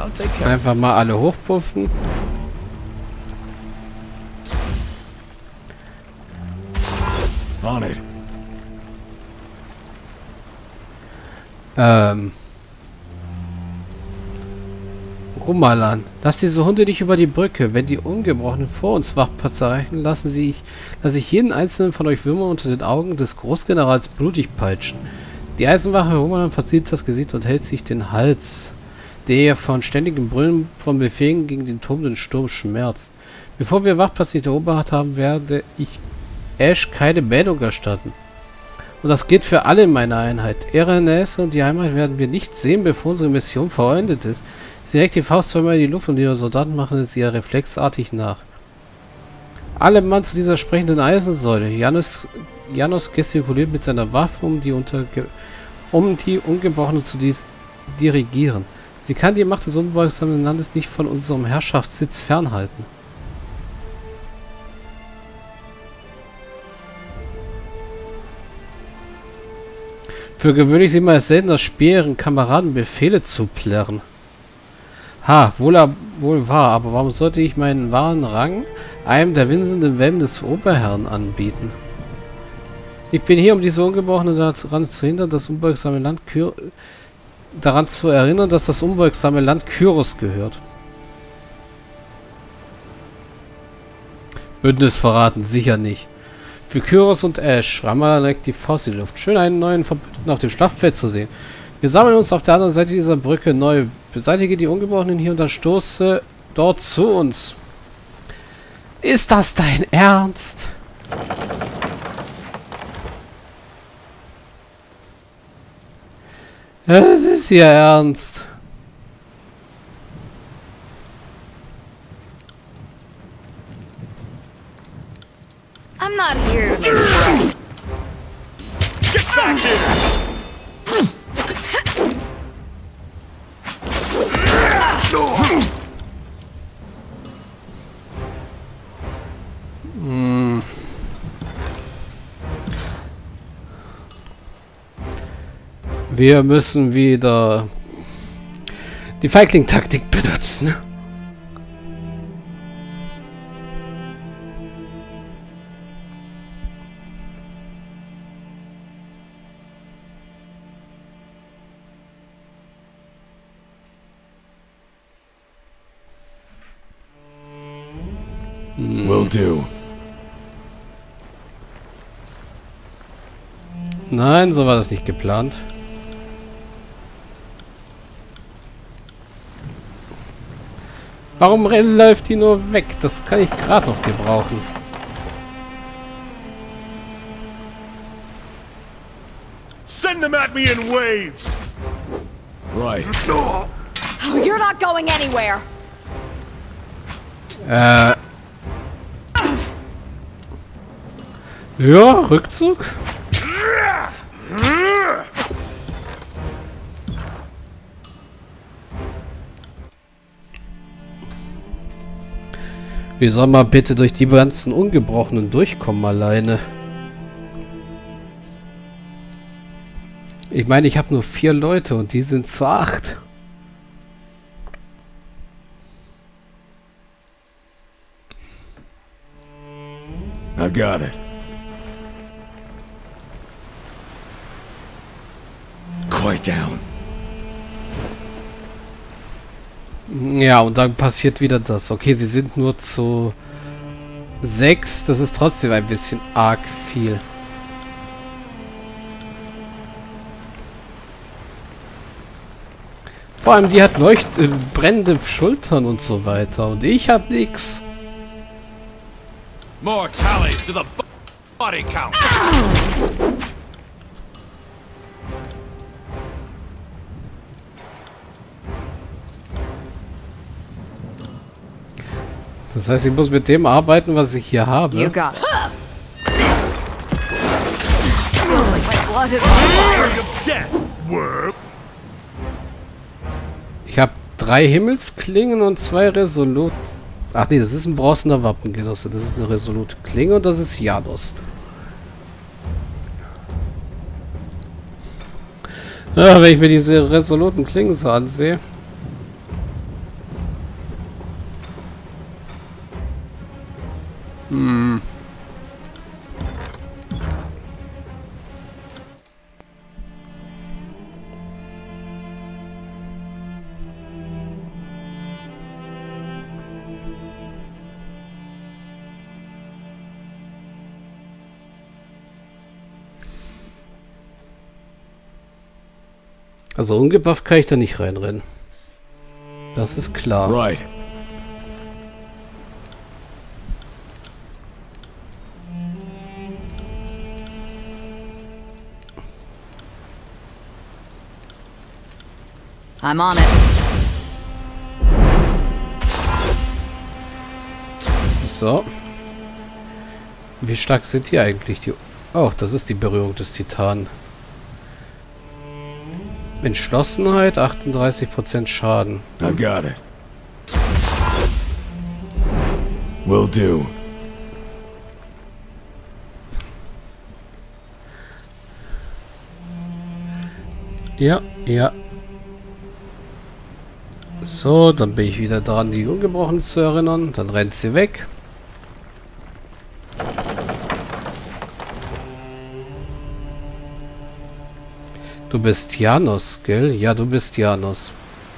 I'll take care. Einfach mal alle hochpuffen. On it. Rumalan, lass diese Hunde nicht über die Brücke. Wenn die Ungebrochenen vor uns Wachplatz erreichen, lasse ich jeden einzelnen von euch Würmer unter den Augen des Großgenerals blutig peitschen. Die Eisenwache Rumalan verzieht das Gesicht und hält sich den Hals, der von ständigem Brüllen von Befehlen gegen den tobenden Sturm schmerzt. Bevor wir Wachplatz nicht erobert haben, werde ich Ash keine Meldung erstatten. Und das gilt für alle in meiner Einheit. Ehre, Nässe und die Heimat werden wir nicht sehen, bevor unsere Mission vollendet ist. Sie reckt die Faust zweimal in die Luft und ihre Soldaten machen es ihr reflexartig nach. Alle Mann zu dieser sprechenden Eisensäule. Janos gestikuliert mit seiner Waffe, um die Ungebrochenen zu dirigieren. Sie kann die Macht des unbeugsamen Landes nicht von unserem Herrschaftssitz fernhalten. Für gewöhnlich sieht man es selten, dass Speer ihren Kameraden Befehle zu plärren. Ha, wohl wahr, aber warum sollte ich meinen wahren Rang einem der winselnden Wellen des Oberherrn anbieten? Ich bin hier, um diese Ungebrochenen daran zu hindern, das unbeugsame Land daran zu erinnern, dass das unbeugsame Land Kyros gehört. Bündnis verraten, sicher nicht. Für Kyros und Ash, Ramallah leckt die Faust in die Luft. Schön, einen neuen Verbündeten auf dem Schlachtfeld zu sehen. Wir sammeln uns auf der anderen Seite dieser Brücke neu. Beseitige die Ungebrochenen hier und dann stoße dort zu uns. Ist das dein Ernst? Es ist ihr Ernst. I'm not here to make friends. Get back here! Wir müssen wieder die Feigling-Taktik benutzen. Will do. Nein, so war das nicht geplant. Warum läuft die nur weg? Das kann ich gerade noch gebrauchen. Send them at me in waves. Right. Oh, you're not going anywhere. Ja, Rückzug. Wie soll man bitte durch die ganzen Ungebrochenen durchkommen alleine? Ich meine, ich habe nur 4 Leute und die sind zu 8. I got it. Quiet down. Ja, und dann passiert wieder das. Okay, sie sind nur zu 6. Das ist trotzdem ein bisschen arg viel. Vor allem, die hat brennende Schultern und so weiter. Und ich hab nix. More tallies to the body count. Das heißt, ich muss mit dem arbeiten, was ich hier habe. You got it. Ich habe 3 Himmelsklingen und 2 Resolut. Ach nee, das ist ein bronzener Wappengenosse. Das ist eine resolute Klinge und das ist Janos. Ja, wenn ich mir diese resoluten Klingen so ansehe. Also ungebufft kann ich da nicht reinrennen. Das ist klar. Right. I'm on it. So. Wie stark sind die eigentlich? Die oh, das ist die Berührung des Titanen. Entschlossenheit, 38% Schaden. I got it. Will do. Ja, ja. So, dann bin ich wieder dran, die Ungebrochenen zu erinnern. Dann rennt sie weg. Du bist Janos, gell? Ja, du bist Janos.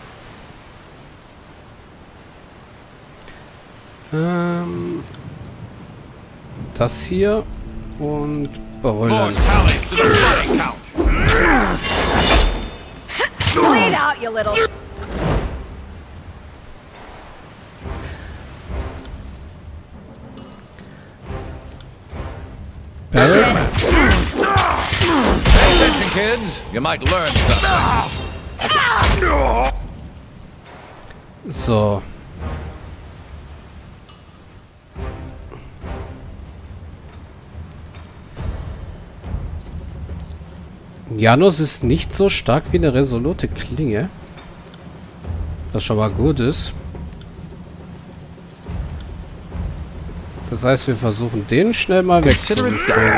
Das hier und More brüllen. tallies to the body count. Bleed out, you little. Barrett? Pay attention, kids. You might learn something. So. Janos ist nicht so stark wie eine resolute Klinge. Das schon mal gut ist. Das heißt, wir versuchen den schnell mal wegzukriegen.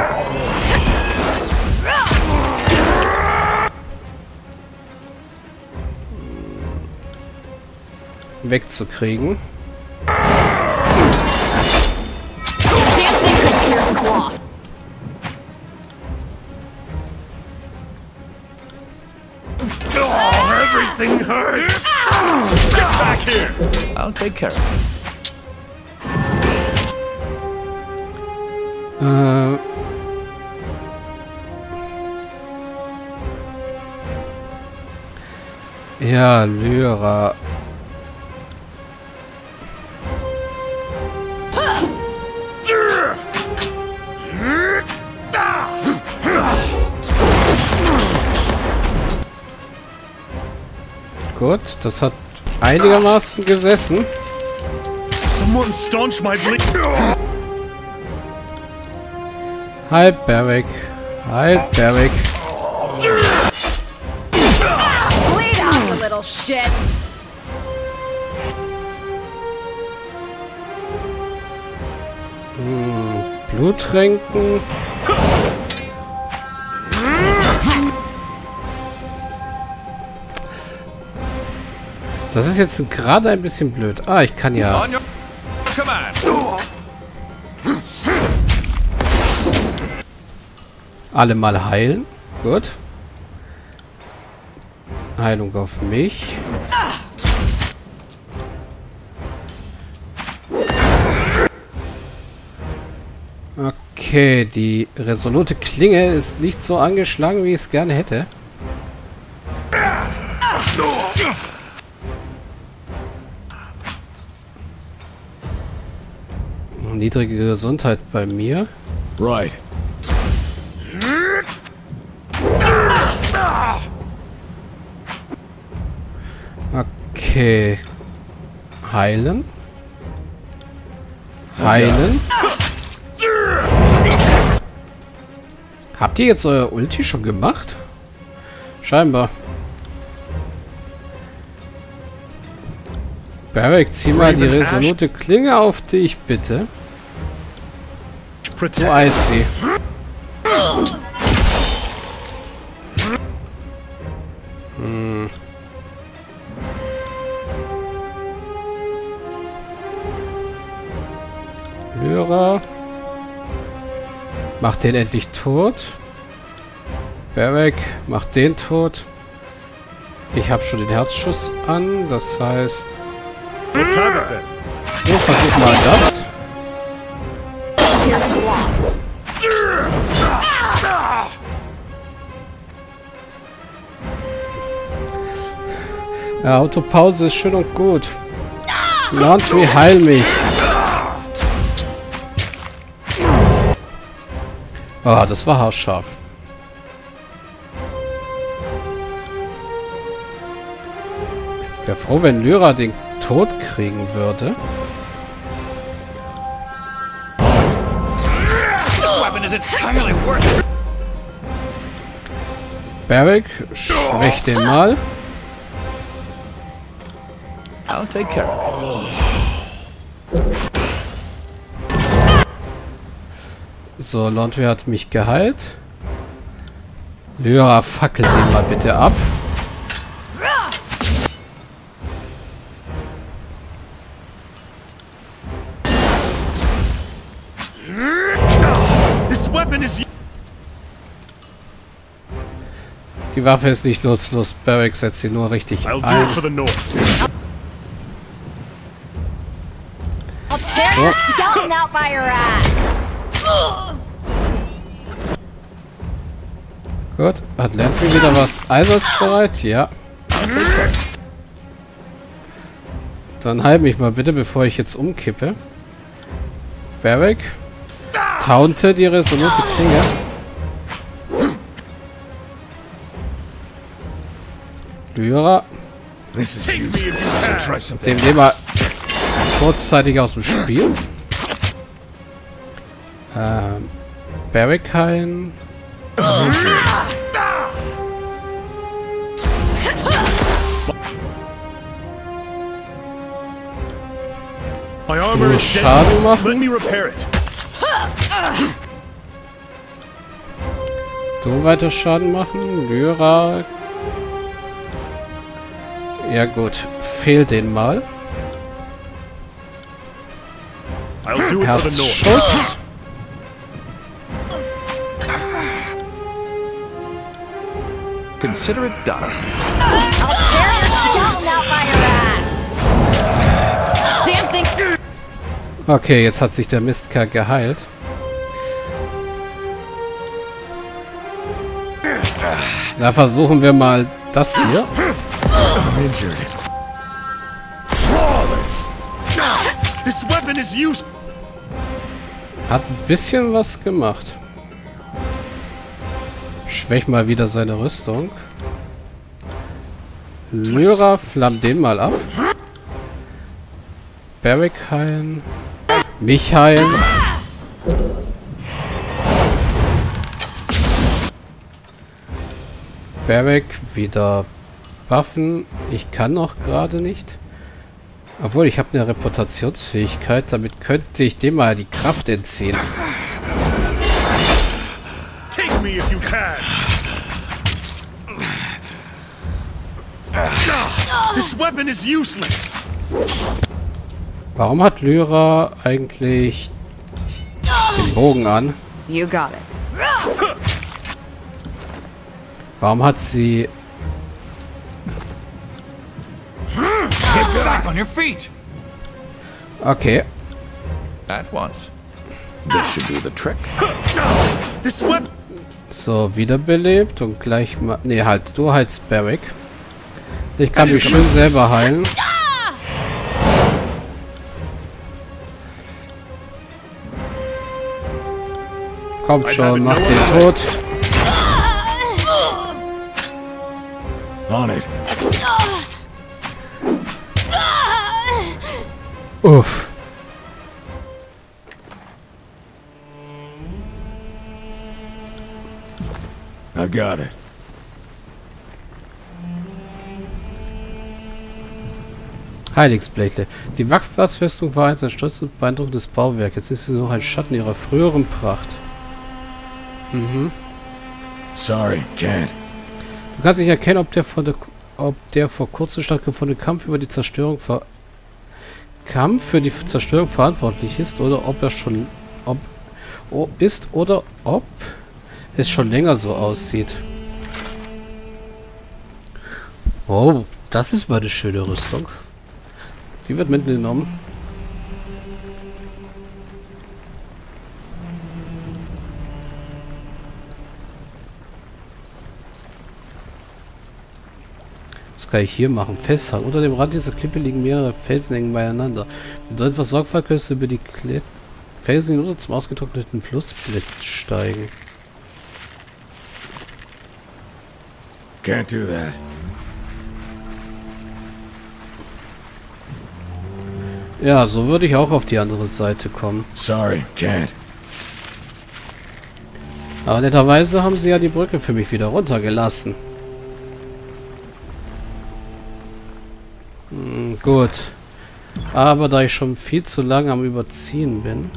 Wegzukriegen. Damn thing could pierce cloth. Oh, everything hurts! Get back here! I'll take care of it. Ja, Lyra. Gut, das hat einigermaßen gesessen. Someone staunch my bleed. Halt, Berwick. Halt, Berwick. Bleed out, you little shit. Bluttränken. Das ist jetzt gerade ein bisschen blöd. Ah, ich kann ja On your command. alle mal heilen. Gut. Heilung auf mich. Okay, die resolute Klinge ist nicht so angeschlagen, wie ich es gerne hätte. Niedrige Gesundheit bei mir. Right. Okay. Heilen. Heilen. Habt ihr jetzt euer Ulti schon gemacht? Scheinbar. Barrick, zieh mal die resolute Klinge auf dich, bitte. Protect. Oh, I see. Lyra. Mach den endlich tot. Barrick, mach den tot. Ich habe schon den Herzschuss an, das heißt... Let's have it then. So, versuch mal das. Pierce cloth. Ja, Autopause ist schön und gut. Laundry, heil mich. Ah, das war haarscharf. Ich wäre froh, wenn Lyra den Tod kriegen würde. This weapon is entirely worth it. Barrick, schwäch den mal. I'll take care of it. So, Laundry hat mich geheilt. Lyra, fackelt den mal bitte ab. This weapon is. Die Waffe ist nicht nutzlos. Barrick setzt sie nur richtig I'll do it ein. for the North. I'll tear your skeleton out by your ass. Gut, hat Laundry wieder was einsatzbereit? Ja. Dann heil mich mal bitte, bevor ich jetzt umkippe. Barrick, taunte die resolute Klinge. Lyra, This is useless. Try something. den nehmen wir kurzzeitig aus dem Spiel. Barrick heilen. My armor is Schaden dead. machen. Let me repair it. Du weiter Schaden machen. Lyra. Ja gut, fehlt den mal. I'll do it for the North. Herzschuss. Consider it done. I'll tear your skeleton out by your ass. Damn thing. Okay, jetzt hat sich der Mistkerl geheilt. Na, versuchen wir mal das hier. I'm injured. Flawless. This weapon is useless. Hat ein bisschen was gemacht. Schwäch mal wieder seine Rüstung. Lyra, flamm den mal ab. Barrick heilen. Mich heilen. Barrick wieder buffen. Ich kann noch gerade nicht. Obwohl, ich habe eine Reputationsfähigkeit. Damit könnte ich dem mal die Kraft entziehen. Take me if you can. This weapon is useless. Warum hat Lyra eigentlich den Bogen an? You got it. Warum hat sie... Get back on your feet. Okay. At once. This should do the trick. This weapon. So, wiederbelebt und gleich mal... Ne, halt, du heilst Barrick. Ich kann mich schön selber heilen. Kommt schon, mach den tot. On it. Uff. I got it. Heiligsblächle. Die Wachplatzfestung war einst ein stolzes und beeindruckendes Bauwerk. Jetzt ist sie noch ein Schatten ihrer früheren Pracht. Sorry, can't. Du kannst nicht erkennen, ob der vor kurzem stattgefundene Kampf über die Zerstörung für die Zerstörung verantwortlich ist oder ob er schon ob es schon länger so aussieht. Oh, das ist mal eine schöne Rüstung. Die wird mitgenommen. Was kann ich hier machen? Festhalten. Unter dem Rand dieser Klippe liegen mehrere Felsen eng beieinander. Mit etwas Sorgfalt kannst du über die Felsen hinunter zum ausgetrockneten Flussbett steigen. Can't do that. Ja, so würde ich auch auf die andere Seite kommen. Sorry, can't. Aber netterweise haben sie ja die Brücke für mich wieder runtergelassen. Gut. Aber da ich schon viel zu lange am Überziehen bin...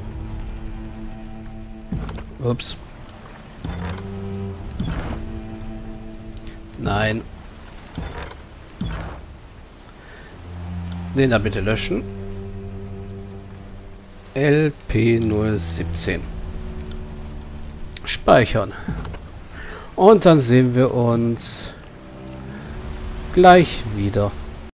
Ups. Nein. Den da bitte löschen. LP017. Speichern. Und dann sehen wir uns gleich wieder.